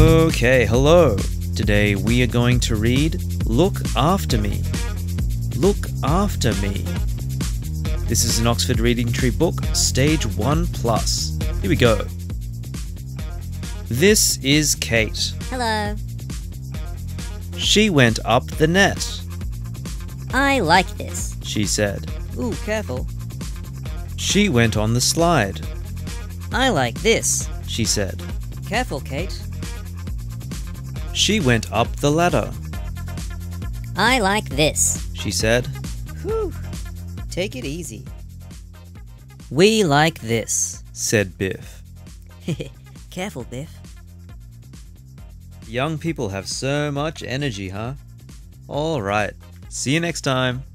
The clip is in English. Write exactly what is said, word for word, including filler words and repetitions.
Okay, hello. Today we are going to read Look After Me. Look After Me. This is an Oxford Reading Tree book, Stage one plus. Here we go. This is Kate. Hello. She went up the net. I like this. She said. Ooh, careful. She went on the slide. I like this. She said. Careful, Kate. She went up the ladder. I like this. She said. Whew. Take it easy. We like this. Said Biff. Careful, Biff. Young people have so much energy, huh? All right. See you next time.